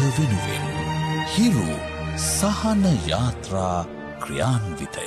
වෙනුවෙන් හිරු සහන යාත්‍රා ක්‍රියාන්විතය.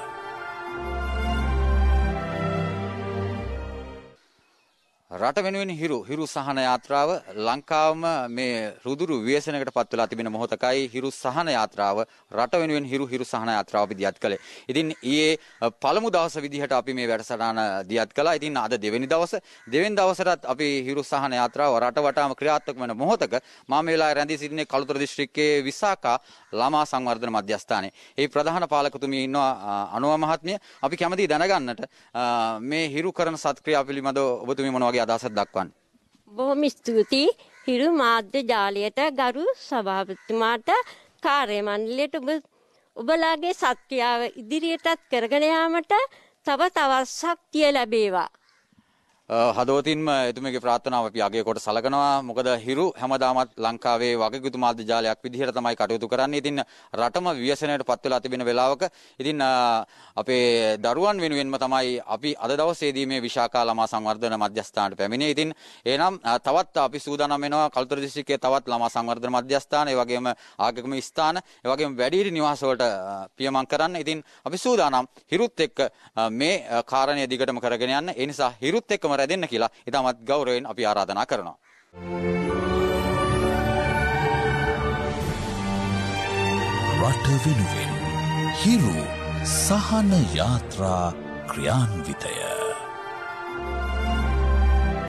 රට වෙනුවෙන් හිරු සහන යාත්‍රාව ලංකාවම මේ රුදුරු ව්‍යසනයකට පත් වෙලා තිබෙන මොහොතකයි හිරු සහන යාත්‍රාව රට වෙනුවෙන් හිරු සහන යාත්‍රාව අපි දියත් කළේ. ඉතින් ඊයේ පළමු දවස විදිහට අපි මේ වැඩසටහන දියත් කළා. ඉතින් අද දෙවෙනි දවසටත් අපි හිරු සහන යාත්‍රාව රට වටාම ක්‍රියාත්මක වෙන මොහොතක මම මේ වෙලාවේ රැඳී සිටින්නේ කළුතර දිස්ත්‍රික්කයේ විසාකා ළමා සංවර්ධන මධ්‍යස්ථානයේ. ඒ ප්‍රධාන පාලකතුමිය ඉන්නවා අනුව මහත්මිය. අපි කැමතියි දැනගන්නට මේ හිරු කරන සත්ක්‍රියා පිළිබඳව ඔබතුමිය මොන වගේ අදහසක් දක්වන්නේ? බොහොම ස්තුතියි හිරු මාධ්‍ය ජාලයට ගරු සභාපතිතුමාට කාර්ය මණ්ඩලයට ඔබලාගේ සත්ක්‍රියාව ඉදිරියටත් කරගෙන යාමට තව තවත් ශක්තිය ලැබේවා. හදවතින්ම එතුමියගේ ප්‍රාර්ථනාව අපි අගය කොට සලකනවා. මොකද හිරු හැමදාමත් ලංකාවේ වගකියුතු මාධ්‍ය ජාලයක් විදිහට තමයි කටයුතු කරන්නේ. ඉතින් රටම ව්‍යසනයට පත් වෙලා තිබෙන වෙලාවක ඉතින් අපේ දරුවන් වෙනුවෙන්ම තමයි අපි අද දවසේදී මේ විශාකා ළමා සංවර්ධන මධ්‍යස්ථානට පැමිණේ. ඉතින් එහෙනම් තවත් අපි සූදානම් වෙනවා කළුතර දිස්ත්‍රික්කයේ තවත් ළමා සංවර්ධන මධ්‍යස්ථාන, ඒ වගේම ආගමික ස්ථාන, ඒ වගේම වැඩිහිටි නිවාස වලට පියමන් කරන්න. ඉතින් අපි සූදානම් හිරුත් එක්ක මේ කාරණය දිගටම කරගෙන යන්න. ඒ නිසා හිරුත් එක්කම රැඳෙන්න කියලා ඉතාමත් ගෞරවයෙන් අපි ආරාධනා කරනවා. රට වෙනුවෙන් හිරු සහන යාත්‍රා ක්‍රියාන්විතය.